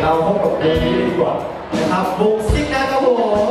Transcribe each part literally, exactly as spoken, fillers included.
เราพบกับวงนี้ดีกว่านะครับวงซิกนะครับผม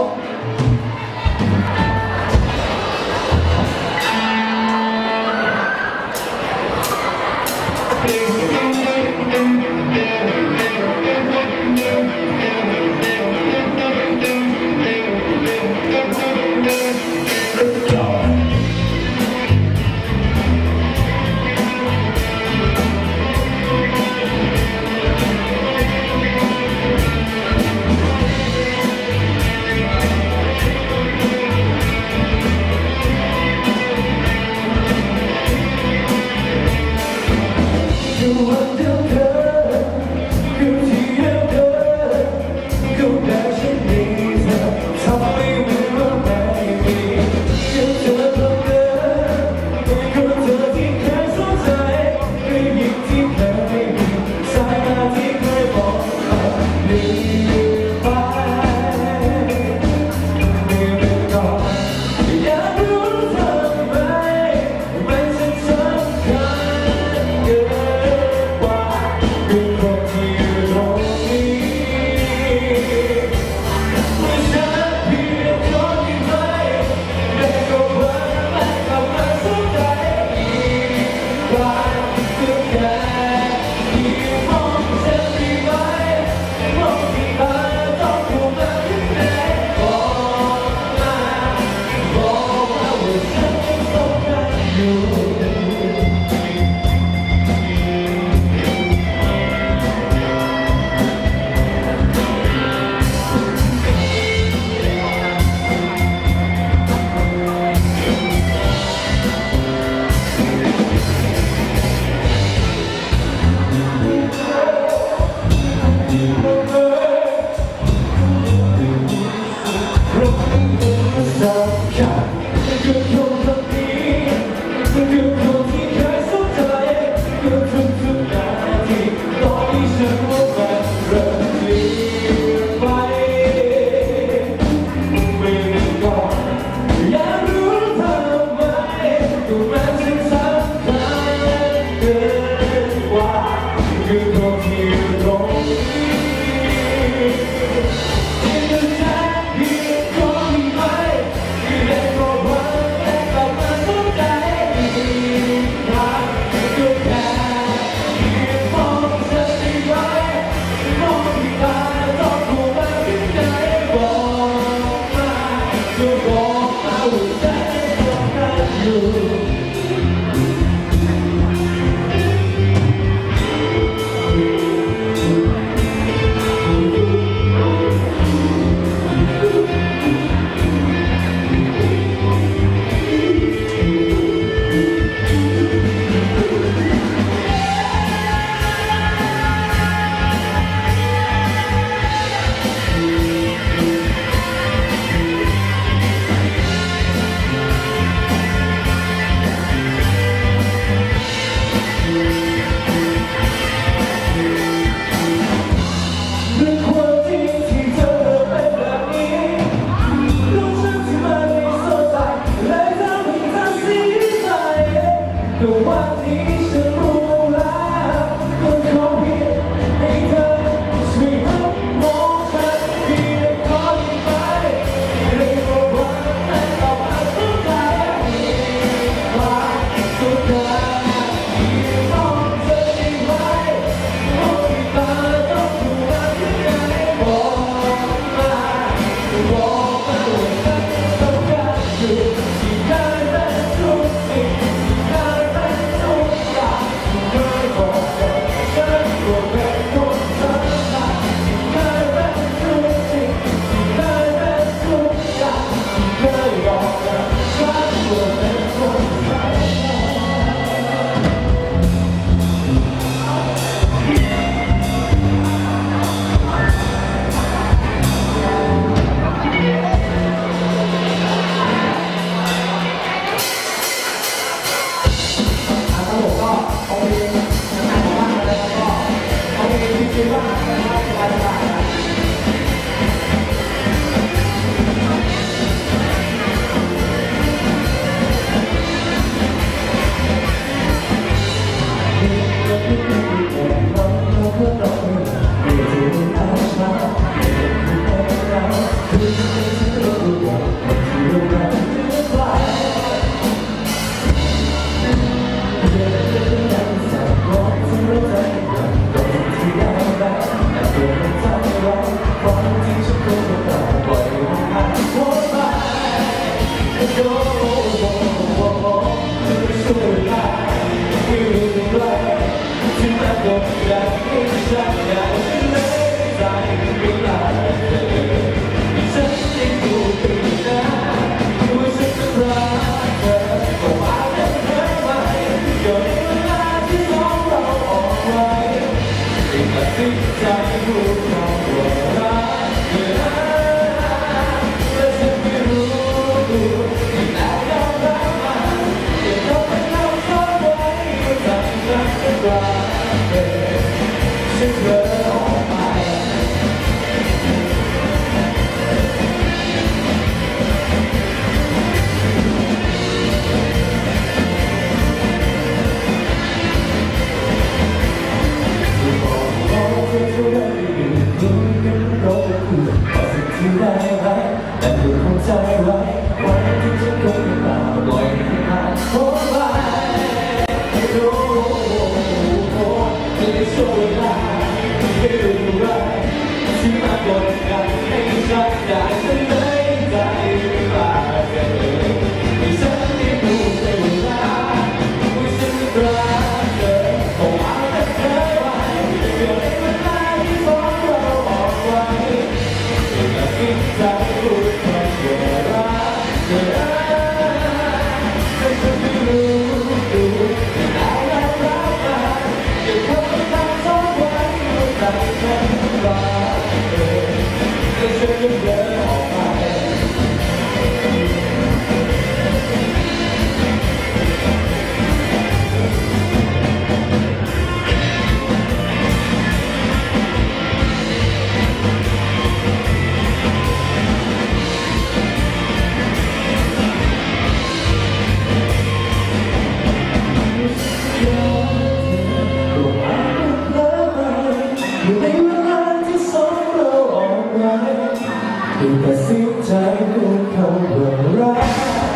เพื่อเราเพื่อถึงใจไว้วันที่ฉันคงไม่กล้าปล่อยให้ผ่านพ้นไปไม่รู้ไม่ได้ช่วยเวลาไม่รู้อะไรที่มากดดันให้ฉันได้ฉันเลยใจไม่กล้ากันเลยที่ฉันไม่รู้ใช่เวลาว่าฉันรักเธอคงเอาแต่เธอไว้เดี๋ยวในเวลาที่สองเราออกไว้แต่สิ้นใจพูดคำว่ารักเธอแต่ฉันไม่รู้ตัวได้แล้วรักกันเดี๋ยวเธอต้องทำสองวันหัวใจฉันรักเธอแต่ฉันก็เดินออกไปอยู่ในเวลาที่สองเราออกไว้ดูแต่เสียใจพูดคำว่ารัก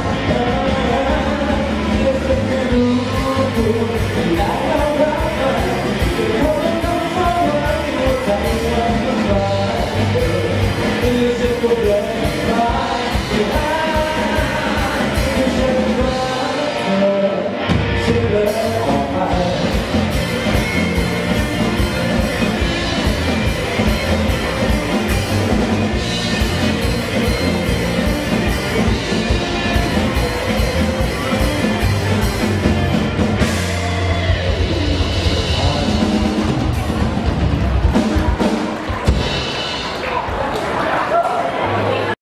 แต่ฉันไม่รู้ตัวไม่ได้เอารักกันแต่เขาต้องทำเท่าไรหัวใจฉันลำบาก